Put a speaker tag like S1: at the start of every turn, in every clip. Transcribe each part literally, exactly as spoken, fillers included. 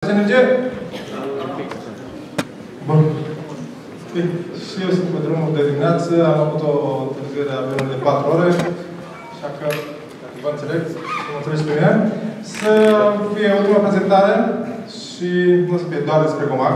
S1: Face energie? Bun. Și eu sunt pe drumul de dimineață. Am avut o întârziere a avionului de patru ore. Așa că, dacă vă înțeleg, să mă înțelegi pe mine. Să fie ultima prezentare și nu să fie doar despre Gomag.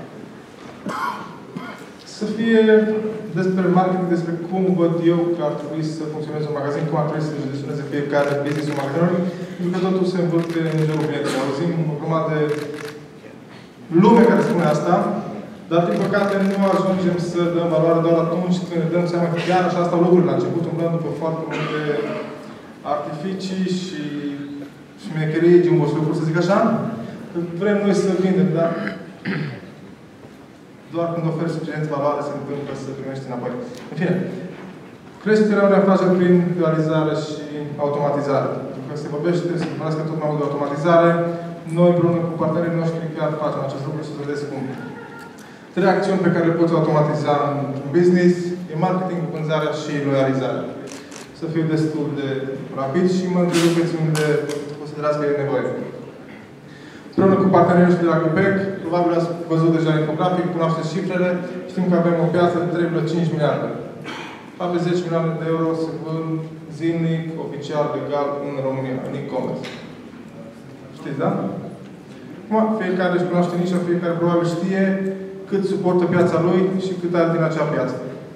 S1: Să fie despre marketing, despre cum văd eu că ar trebui să funcționeze un magazin, cum ar trebui să gestioneze fiecare business-ul magazinului, pentru că totul se învârte în jurul clientului. Auzim o grămadă de lume care spune asta, dar, din păcate, nu ajungem să dăm valoare doar atunci când ne dăm seama că chiar așa stau lucrurile. La început umblăm după foarte multe artificii și șmecherii, jumbo și lucruri, să zic așa. Vrem noi să vindem, dar doar când oferi suficient valoare se întâmplă să primești înapoi. În fine, creșterea unei afaceri prin realizare și automatizare. Pentru că se vorbește, se vorbească tot mai mult de automatizare. Noi, împreună cu partenerii noștri, chiar facem acest lucru și să vedeți cum. Trei acțiuni pe care le poți automatiza în business e marketing, vânzarea și loializarea. Să fiu destul de rapid și mă întrerupeți unde considerați că e nevoie. Împreună cu partenerii noștri de la Cupec, probabil ați văzut deja infografic, cunoașteți cifrele, știm că avem o piață de trei virgulă cinci miliarde. Aproape zece milioane de euro se vând zilnic, oficial, legal, în România, în e-commerce. Știți, da? Acum, fiecare își cunoaște nișa, fiecare probabil știe cât suportă piața lui și cât are din acea piață.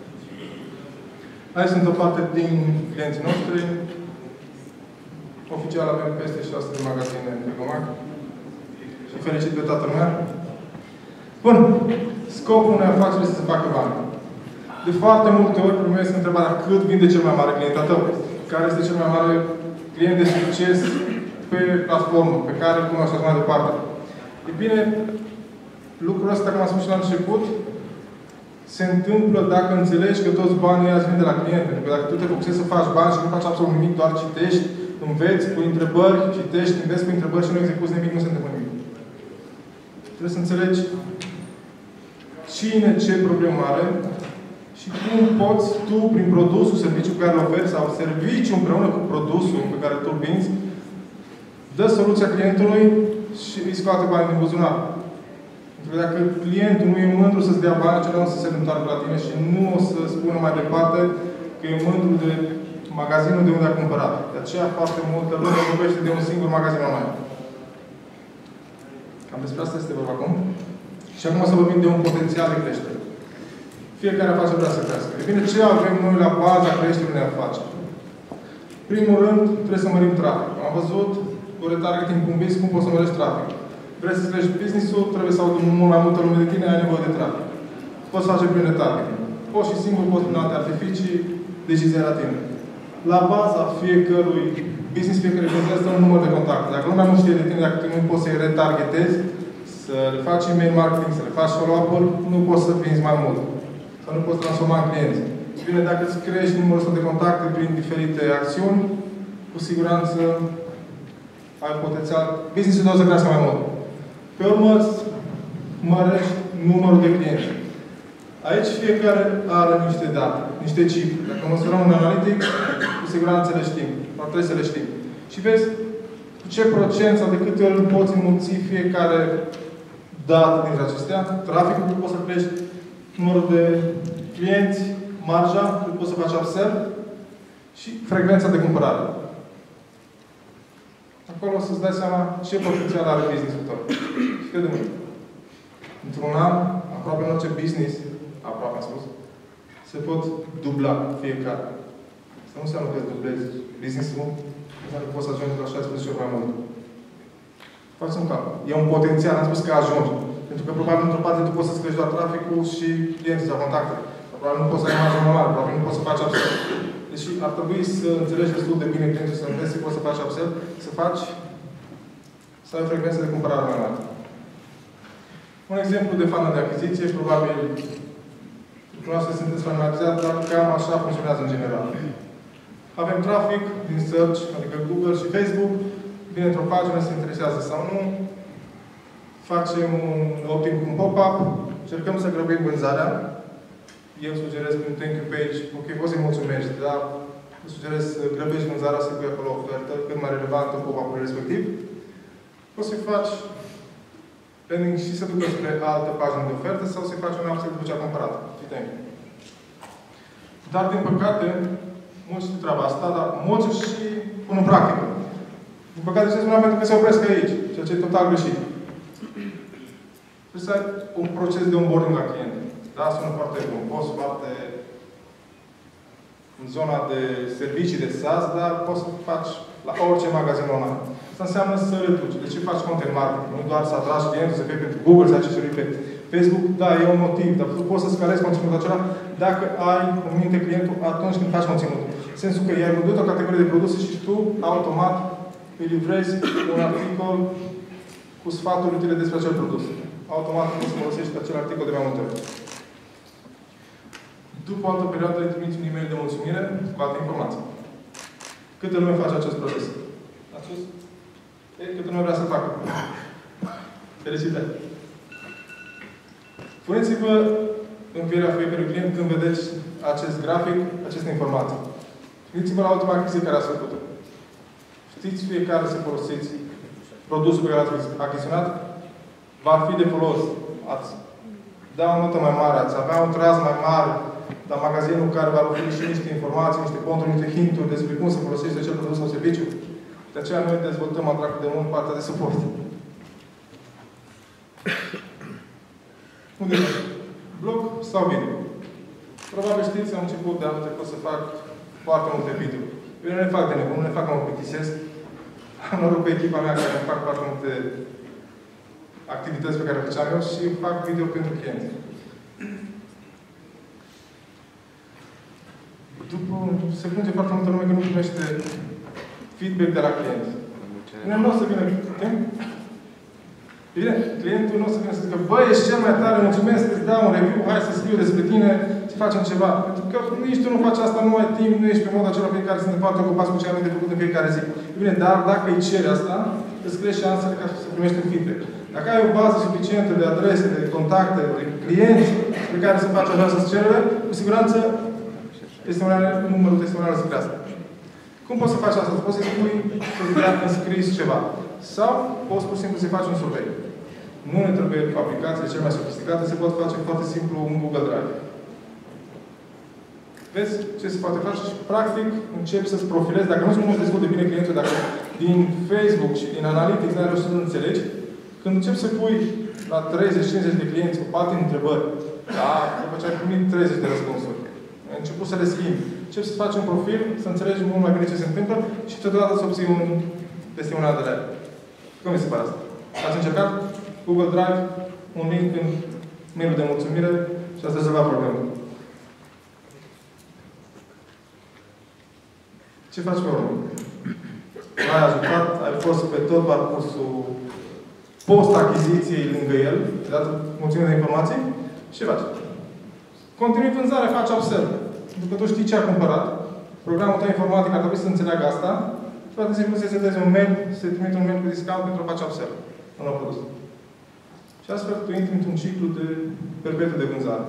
S1: Aici sunt o parte din clienții noștri. Oficial avem peste șase sute de magazine pe Gomag. Și felicit pe toată lumea. Bun. Scopul unei afaceri este să se facă bani. De foarte multe ori primesc întrebarea cât vinde cel mai mare client al tău? Care este cel mai mare client de succes pe platformă, pe care îl cunoști așa mai departe? E bine, lucrul ăsta, cum am spus și la început, se întâmplă dacă înțelegi că toți banii azi vin de la client. Pentru că dacă tu te focusezi să faci bani și nu faci absolut nimic, doar citești, înveți cu întrebări, citești, înveți cu întrebări și nu execuți nimic, nu se întâmplă nimic. Trebuie să înțelegi cine ce problemă are și cum poți tu, prin produsul, serviciul pe care îl oferi sau serviciul împreună cu produsul pe care tu îl vinzi, dă soluția clientului și îi scoate banii din buzunar. Pentru că dacă clientul nu e mândru să-ți dea bani, acela nu să se întoarcă la tine și nu o să spună mai departe că e mândru de magazinul de unde a cumpărat. De aceea foarte multă lume vorbește de un singur magazin online. Cam despre asta este vorba acum. Și acum să vorbim de un potențial de creștere. Fiecare afacere vrea să crească. E bine, ce avem noi la baza creșterii unei afaceri? Primul rând, trebuie să mărim traficul. Am văzut cu retargeting cu un business, cum poți să mărești traficul. Vrei să crești business-ul, trebuie să audă mult mai multă lume de tine, ai nevoie de trafic. Poți face prin retargeting. Poți și singur, poți prin alte artificii, decizia la tine. La baza fiecărui business, fiecare business, stă un număr de contacte. Dacă lumea nu știe de tine, dacă tu nu poți să-i retargetezi, să le faci email marketing, să le faci follow-up-uri, nu poți să vinzi mai mult. Sau nu poți transforma în clienți. Și bine, dacă îți crești numărul ăsta de contacte prin diferite acțiuni, cu siguranță ai potențial. Business-ul tău să crească mai mult. Pe urmă, mărești numărul de clienți. Aici fiecare are niște date, niște cifre. Dacă măsurăm un analitic, cu siguranță le știm. Dar trebuie să le știm. Și vezi cu ce procent sau de câte ori poți înmulți fiecare dată dintre acestea, traficul cât poți să crești, numărul de clienți, marja, cât poți să faci upsell și frecvența de cumpărare. Acolo o să-ți dai seama ce potențial are business-ul tău. Și crede-mă, într-un an, aproape în orice business, aproape am spus, se pot dubla fiecare. Asta nu înseamnă că îți dublezi business-ul, înseamnă că poți să ajungi la șaisprezece ori mai mult. Faci un calcul. E un potențial, am spus că ajungi. Pentru că probabil într-o parte tu poți să-ți crești doar traficul și clienții sau contactele. Probabil nu poți să ai marjă mai mare, probabil nu poți să faci upsell. Deci ar trebui să înțelegi destul de bine clientul, să înveți să poți să faci upsell, să faci, să ai o frecvență de cumpărare mai mare. Un exemplu de funnel de achiziție și probabil dumneavoastră sunteți familiarizați, dar cam așa funcționează în general. Avem trafic din search, adică Google și Facebook, vine într-o pagină, se interesează sau nu, facem un opt-in cu un pop-up, încercăm să grăbim vânzarea. Eu sugerez prin thank you page, ok, poți să-i mulțumești, dar îți sugerez să grăbești vânzarea, să pui acolo o ofertă cât mai relevantă pop-up-ul respectiv. Poți să-i faci pending și se ducă spre altă pagină de ofertă sau se face un upsell după ce a cumpărat. Dar, din păcate, mulți știu treaba asta, dar mulți și pun în practică. Din păcate, ce spuneam pentru că se opresc aici, ceea ce e total greșit. Trebuie să ai un proces de onboarding la client. Da, sună foarte pompos, foarte în zona de servicii de SaaS, dar poți să faci la orice magazin online. Asta înseamnă să reduci. De ce faci content marketing? Nu doar să atragi clientul, să fie pe Google, să ai accesori pe Facebook. Da, e un motiv, dar tu poți să scalezi conținutul acela dacă ai în minte clientul atunci când faci conținut. În sensul că i-ai vândut o categorie de produse și tu, automat, îi livrezi un articol cu sfaturi utile despre acel produs. Automat poți să folosești acel articol de mai multe ori. După o altă perioadă îi trimiți un e-mail de mulțumire cu alte informații. Câte lume face acest proces? Ați spus? Ei, câte lume vrea să facă. Felicitări! Puneți-vă în pielea fiecărui client când vedeți acest grafic, aceste informații. Gândiți-vă la ultima achiziție care ați făcut-o. Știți fiecare să folosiți produsul pe care l-ați achiziționat? Va fi de folos. Ați da o notă mai mare, ați avea un traz mai mare la magazinul care va oferi și niște informații, niște conturi, niște hinturi despre cum să folosești acel produs sau serviciu. De aceea noi dezvoltăm atrac de mult partea de suport. Unde e? Blog sau video? Probabil știți, am început de anul trecut să fac foarte multe video. Eu nu le fac de nebun, nu le fac că mă plictisesc. Am noroc pe echipa mea care fac foarte multe activități pe care le făceam eu și fac video pentru clienți. După, se plânge foarte multă lume că nu primește feedback de la client. Nu o să vină timp. Bine, clientul nu o să vină să zică, băi, ești cel mai tare, mulțumesc, îți dau un review, hai să scriu despre tine, să facem ceva. Pentru că nici tu nu faci asta, nu ai timp, nu ești pe modul acela pe care suntem foarte ocupați cu ce am de făcut în fiecare zi. Bine, dar dacă îi ceri asta, îți crești șansele ca să primești un feedback. Dacă ai o bază suficientă de adrese, de contacte, de clienți pe care să faci această cerere, cu siguranță numărul testimonialelor să crească. Cum poți să faci asta? Poți să spui să-ți dea înscris ceva. Sau poți pur și simplu să faci un survey. Nu ne trebuie aplicațiile cele mai sofisticate, se pot face foarte simplu un Google Drive. Vezi ce se poate face și practic începi să-ți profilezi. Dacă nu îți destul de bine clientul, dacă din Facebook și din Analytics n-ai reușit să nu înțelegi, când începi să pui la treizeci cincizeci de clienți cu patru întrebări, da, după ce ai primit treizeci de răspunsuri, ai început să le schimbi. Începi să faci un profil, să înțelegi mult mai bine ce se întâmplă și totodată să obții un testimonial de la el. Cum mi se pare asta? Ați încercat? Google Drive, un link în mail de mulțumire și ați rezolvat problema. Ce faci pe urmă? L-ai ajutat, ai fost pe tot parcursul post-achiziției lângă el, ai dat mulțime de informații și ce faci? Continui vânzarea, faci upsell. După tu știi ce a cumpărat, programul tău informatic ar trebui să înțeleagă asta, foarte simplu să setezi un mail, să trimite un mail cu discount pentru a face upsell. Un nou produs. Și astfel tu intri într-un ciclu de perpetu de vânzare.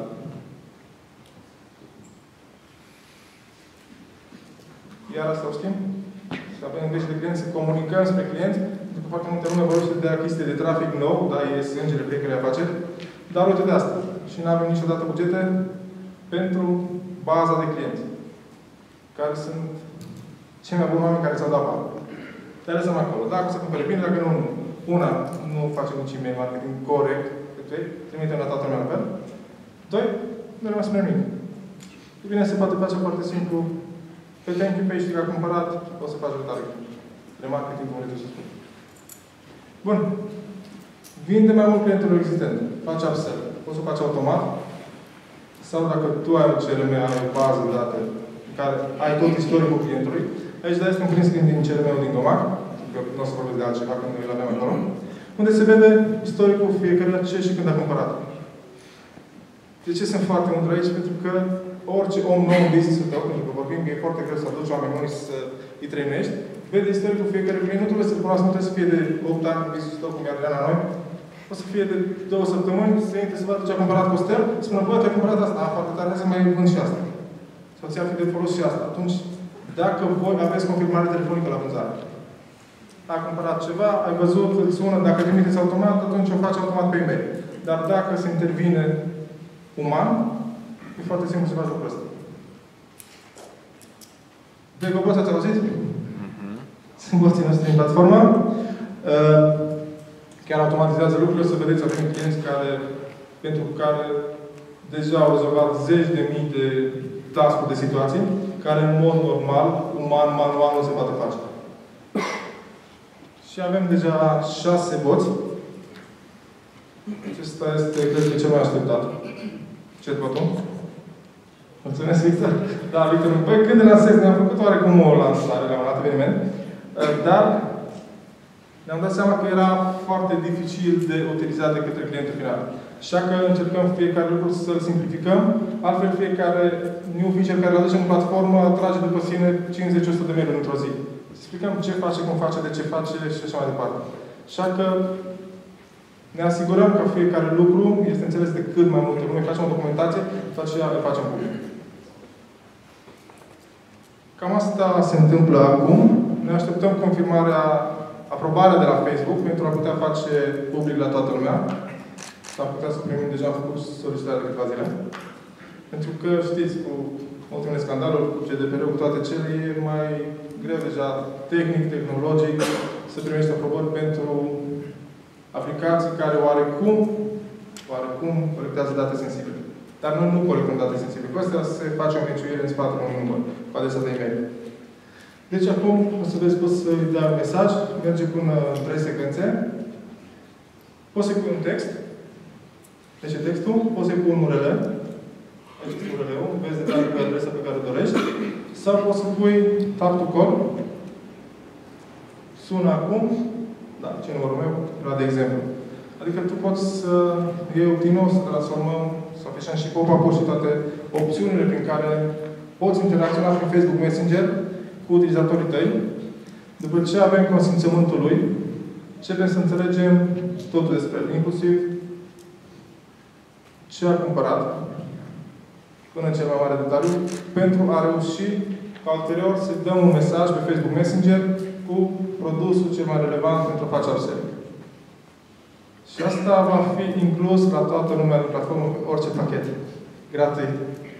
S1: Iar asta o știm? Să avem grijă de clienți, să comunicăm spre clienți, pentru că foarte multe lume vorbește de achiziție de trafic nou, dar e sângele fiecare afaceri, dar uite de asta. Și nu avem niciodată bugete pentru baza de clienți, care sunt cei mai buni oameni care ți-au dat bani. Te lăsăm acolo. Dacă se cumpere bine, dacă nu, una, nu facem nici e-mail marketing corect, trimitem la toată lumea la fel. Doi, nu rămas mai nimic. E bine, se poate face foarte simplu. Pe thank you page că a cumpărat, poți să faci rotare. Remarketing, cum vreți să spun. Bun. Vinde mai mult clientul existent. Faci upsell. Poți să o faci automat. Sau dacă tu ai un C R M, ai o bază de date în care ai tot istoricul clientului, aici dai este un print screen din C R M-ul din Gomac, că nu o să vorbesc de altceva, când noi îl avem acolo, unde se vede istoricul fiecare ce și când a cumpărat. De ce sunt foarte mult aici? Pentru că orice om nou în business-ul tău, pentru că vorbim că e foarte greu să aduci oameni noi să îi trăinești, vede istoricul fiecare client, nu trebuie să-l cunoască, nu trebuie să fie de opt ani în business-ul tău, cum e Adriana noi, o să fie de două săptămâni, să intre să vadă ce a cumpărat Costel, să spună, bă, te-ai cumpărat asta, a, foarte tare, să mai vând și asta. Sau ți-ar fi de folos și asta. Atunci, dacă voi aveți confirmare telefonică la vânzare, a cumpărat ceva, ai văzut, îl sună, dacă trimiteți automat, atunci o faci automat pe e-mail. Dar dacă se intervine uman, e foarte simplu să faci lucrul ăsta. Doi Gobos, ați auzit? Sunt boții noștri din platformă. Chiar automatizează lucrurile. O să vedeți, avem clienți care, pentru care deja au rezolvat zeci de mii de task-uri de situații, care în mod normal, uman, manual, nu se poate face. Și avem deja șase boți. Acesta este, cred că, cel mai așteptat. Chatbot-ul. Mulțumesc, Victor. Da, Victor, băi, când de lansez, ne-am făcut oarecum o lansare la un alt eveniment, dar ne-am dat seama că era foarte dificil de utilizat de către clientul final. Așa că încercăm fiecare lucru să-l simplificăm, altfel fiecare new feature care îl aducem în platformă trage după sine cincizeci la o sută de mail-uri într-o zi. Să explicăm ce face, cum face, de ce face și așa mai departe. Așa că ne asigurăm că fiecare lucru este înțeles de cât mai multe lume. Facem o documentație, după aceea le facem public. Cam asta se întâmplă acum. Ne așteptăm confirmarea, aprobarea de la Facebook pentru a putea face public la toată lumea. S-ar putea să primim, deja am făcut solicitarea de câteva zile. Pentru că, știți, cu ultimele scandaluri, cu G D P R-ul, cu toate cele, e mai greu deja tehnic, tehnologic, să primești aprobări pentru aplicații care oarecum, oarecum colectează date sensibile. Dar noi nu colectăm date sensibile. Cu astea se face o meciuire în spatele unui număr, cu adresa de e-mail. Deci acum, o să vezi, poți să-i dai un mesaj, merge până în trei secvențe. Poți să-i pui un text. Deci e textul, poți să-i pui un U R L. Aici este U R L-ul, vezi detalii pe adresa pe care o dorești. Sau poți să pui tap to call. Sună acum. Da, ce numărul meu? Era de exemplu. Adică tu poți să iei din nou, să transformăm, să afișăm și pop-up-uri și toate opțiunile prin care poți interacționa prin Facebook Messenger cu utilizatorii tăi. După ce avem consimțământul lui, începem să înțelegem totul despre el, inclusiv ce a cumpărat, până în cel mai mare detaliu, pentru a reuși ca ulterior să dăm un mesaj pe Facebook Messenger cu produsul cel mai relevant pentru a face upselling. Și asta va fi inclus la toată lumea din platformă, pe orice pachet. Gratuit.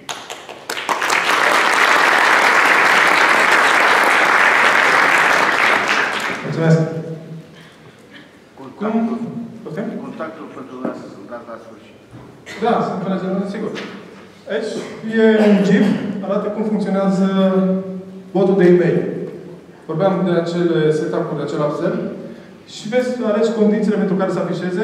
S1: Mulțumesc!
S2: Contactul,
S1: Cum?
S2: contactul pentru dumneavoastră sunt dat la sfârșit.
S1: Da, sunt pe sigur. Aici e un GIF, arată cum funcționează botul de e-mail. Vorbeam de acele setup-uri, de acel upsell. Și vezi, alegi condițiile pentru care să afișeze,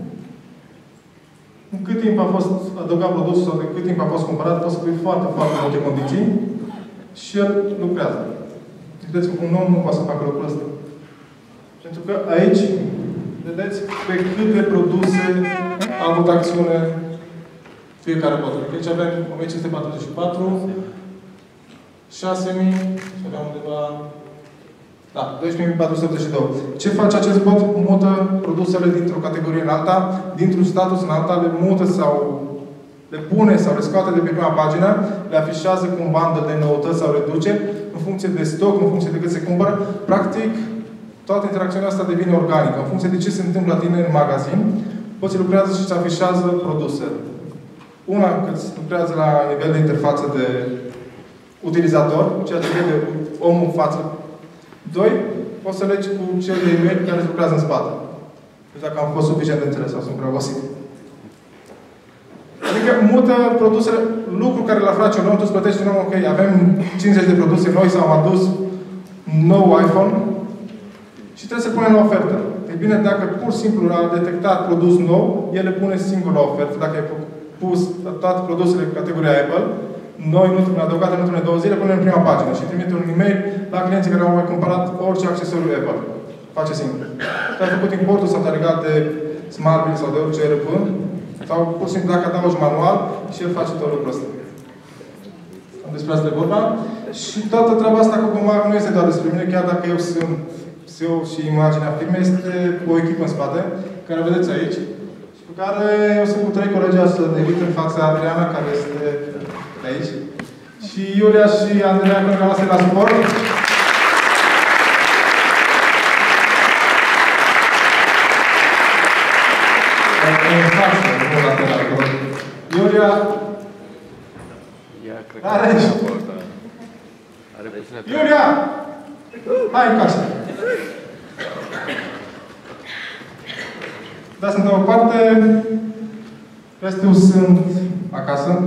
S1: în cât timp a fost adăugat produsul sau de cât timp a fost cumpărat, poți să pui foarte, foarte multe condiții și el lucrează. Vedeți, un om nu poate să facă lucrul ăsta. Pentru că aici, vedeți, pe câte produse a avut acțiune fiecare bot. Aici avem o mie cinci sute patruzeci și patru, șase mii, și aveam undeva... Da, doisprezece mii patru sute optzeci și doi. Ce face acest bot? Mută produsele dintr-o categorie în alta, dintr-un status în alta, le mută sau le pune sau le scoate de pe prima pagină, le afișează cu un bandă de noutăți sau reduce, în funcție de stoc, în funcție de cât se cumpără. Practic, toată interacțiunea asta devine organică. În funcție de ce se întâmplă la tine în magazin, poți lucrează și îți afișează produse. Una, cât lucrează la nivel de interfață de utilizator, ceea ce vede omul în față. Doi, poți să legi cu cel de e-mail care lucrează în spate. Deci dacă am fost suficient de înțeles sau sunt prea obosit. Adică mută produsele, lucru care l-a aflat un om, tu îți plătești un om, ok, avem cincizeci de produse noi sau am adus nou iPhone și trebuie să punem la ofertă. E bine, dacă pur și simplu a detectat produs nou, el le pune singur la ofertă. Dacă ai pus toate produsele în categoria Apple, noi, nu adăugate în ultimele două zile, punem în prima pagină și trimite un e-mail la clienții care au mai cumpărat orice accesoriu Apple. Face singur. Te-ai făcut importul sau te-ai legat de Smartbill sau de orice R P, sau pur și simplu dacă adaugi manual și el face tot lucrul ăsta. Despre asta e vorba. Și toată treaba asta cu Gomag nu este doar despre mine, chiar dacă eu sunt C E O și imaginea firmei, este o echipă în spate, care vedeți aici, și cu care eu sunt cu trei colegi să ne invit în fața Adriana, care este aici, și Iulia și Andreea, care rămase la suport. în față, nu lateral. Iulia. Are aici. Iulia! Hai în casă. Da, sunt o parte. Restul sunt acasă.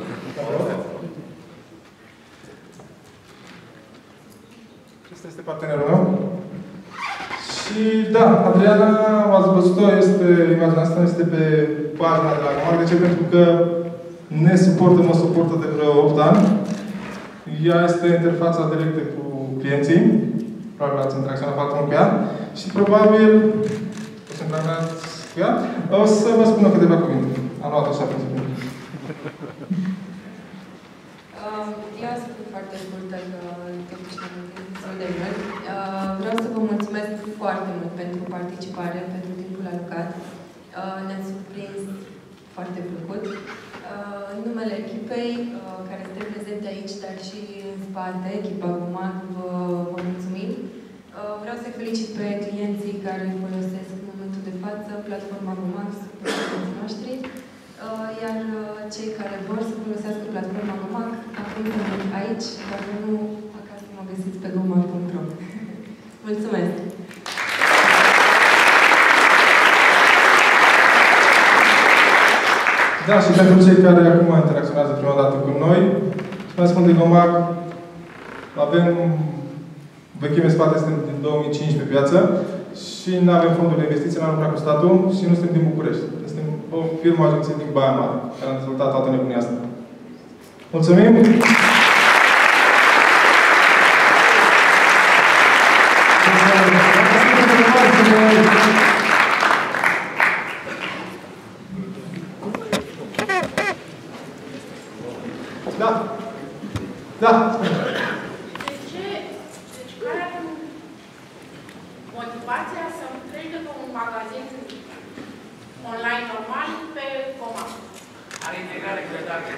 S1: Acesta este partenerul meu. Și da, Adriana, ați văzut-o, este, imaginea asta este pe pagina de la Gomac. De ce? Pentru că ne suportă, mă suportă de vreo opt ani. Ea este interfața directă cu clienții. Probabil ați interacționat foarte mult cu ea. Și probabil, o să interacționați cu ea, o să vă spun câteva cuvinte. Am luat așa pentru mine.
S3: Eu o să fiu foarte scurtă, că totuși am întâlnit destul de mult. Vreau să vă mulțumesc foarte mult pentru participare, pentru timpul alocat. Ne-ați surprins foarte plăcut. În numele echipei care este prezente aici, dar și în spate, echipa Gomac, vă, vă mulțumim. Vreau să felicit pe clienții care folosesc în momentul de față platforma Gomac, clienții noștri. Iar cei care vor să folosească platforma Gomac, acum sunt aici, dacă nu, acasă mă găsiți pe gomac punct ro. Mulțumesc!
S1: Da, și pentru cei care acum interacționează prima dată cu noi, mai spun de Gomac, avem vechime spate, suntem din două mii cinci pe piață și nu avem fonduri de investiții, n-am lucrat cu statul și nu suntem din București. Suntem o firmă agenție din Baia Mare, care a dezvoltat toată nebunia asta. Mulțumim! Da. Da.
S4: Deci ce, deci care ar fi motivația să-mi treci de pe un magazin online normal pe Gomac? Are integrare cu date.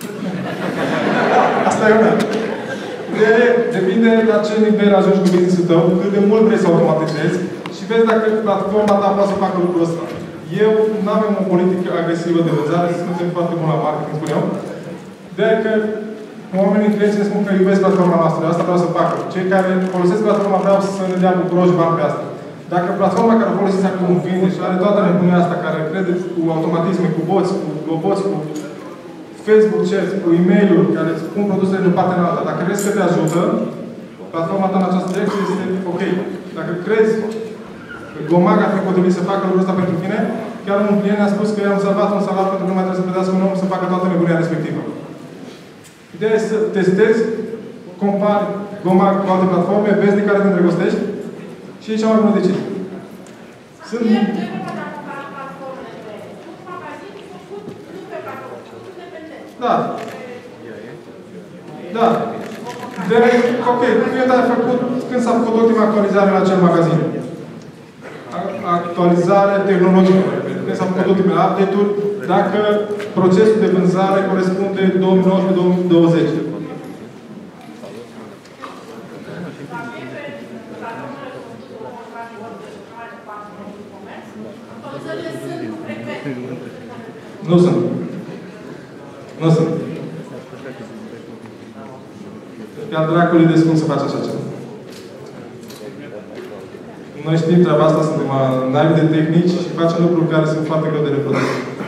S1: Asta e una. De, depinde la ce nivel ajungi cu business-ul tău, cât de mult vrei să automatizezi și vezi dacă platforma ta poate să facă lucrul ăsta. Eu nu avem o politică agresivă de vânzare, suntem foarte buni la marketing, spun eu. De-aia că oamenii clienții ne spun că iubesc platforma noastră, asta vreau să facă. Cei care folosesc platforma vreau să ne dea bucuroși bani pe asta. Dacă platforma care o folosiți acum vinde și are toată nebunia asta care credeți cu automatisme, cu boți, cu roboți, cu Facebook chat, cu e-mail-uri care îți pun produsele de partea în alta, dacă crezi că te ajută, platforma ta în această direcție este ok. Dacă crezi că Gomac ar fi potrivit să facă lucrul ăsta pentru tine, chiar un client ne-a spus că i-am salvat un salar pentru că nu mai trebuie să plătească un om să facă toată nebunia respectivă. Ideea este să testezi, compari Gomac cu alte platforme, vezi de care te îndrăgostești și e cea mai bună decizie. Sunt... Da. Da. De, ok, când ai făcut, când s-a făcut ultima actualizare la acel magazin? Actualizare tehnologică. Când s-a făcut ultimele update-uri, dacă procesul de vânzare corespunde două mii nouăsprezece două mii douăzeci. Nu sunt. Nu sunt. Pe-al dracului de cum să faci așa ceva. Noi știm treaba asta, suntem naivi de tehnici și facem lucruri care sunt foarte greu de reprodus.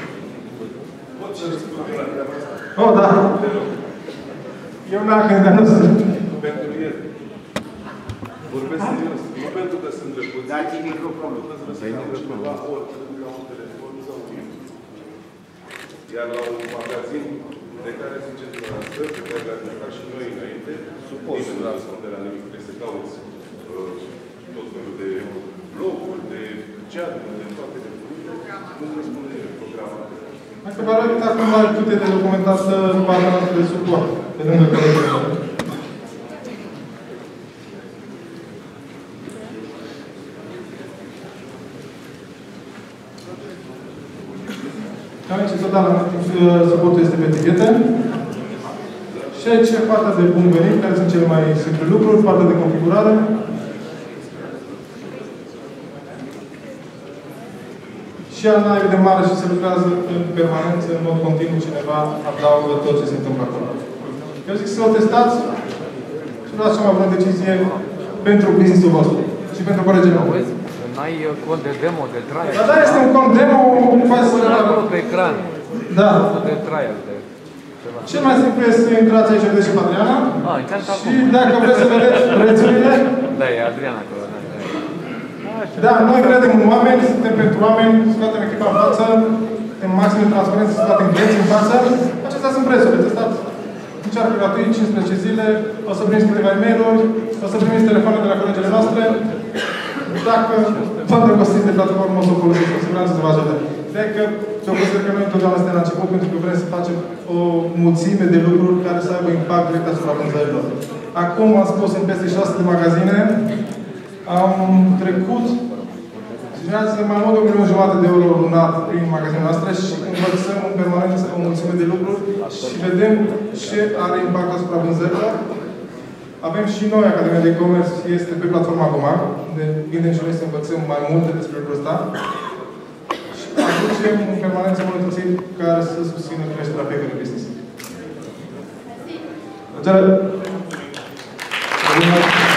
S1: Oh, da. Eu n-am gândit, nu sunt.
S5: Pentru el. Vorbesc serios. Nu pentru că sunt drăguți.
S2: Dați microfonul.
S5: La oricând, la un telefon sau un iar la un magazin de care ziceți dumneavoastră, pe care l-ați lucrat și noi înainte, nimeni nu răspunde la nimic. Trebuie să cauți tot felul de bloguri, de chat-uri, de toate de nu răspunde nimeni programa.
S1: Hai că vă arăt acum la câte de documentat partea noastră de suport, pe lângă colegii. Aici se da la suportul este pe etichete. Și aici e partea de bun venit, care sunt cele mai simple lucruri, partea de configurare. și ea nu e de mare și se lucrează în permanență, în mod continuu, cineva adaugă tot ce se întâmplă acolo. Eu zic să o testați și luați cea mai bună decizie pentru business-ul vostru și pentru colegii mei.
S6: N-ai cont de demo, de trial?
S1: Dar da, este un cont demo, faci să...
S6: acolo pe ecran.
S1: Da.
S6: De trial, de ceva.
S1: Cel mai simplu este să intrați aici, vedeți și pe Adriana.
S6: Ah, intrați
S1: și
S6: acum.
S1: dacă vreți să vedeți prețurile...
S6: Da, e Adriana acolo. Da, da.
S1: Da, noi credem în oameni, suntem pentru oameni, scoatem echipa în față, în maxim de transparență, scoatem clienți în față. Acestea sunt prețurile. Testați. Încearcă gratuit, cincisprezece zile, o să primiți câteva e-mail-uri, o să primiți telefoane de la colegele noastre. Dacă vă îndrăgostiți de platformă, o să o folosiți, cu siguranță să vă ajute. Ideea că eu consider că noi întotdeauna suntem la început, pentru că vrem să facem o mulțime de lucruri care să aibă impact direct asupra vânzărilor. Acum am spus în peste șase de magazine, am trecut generează mai mult de un milion jumătate de euro lunar prin magazinele noastre și învățăm în permanență o mulțime de lucruri și vedem ce are impact asupra vânzărilor. Avem și noi Academia de E-Commerce, este pe platforma Gomag, unde vinem și noi să învățăm mai multe despre lucrul ăsta. Și aducem în permanență îmbunătățiri care să susțină creșterea fiecărui business. Mulțumesc!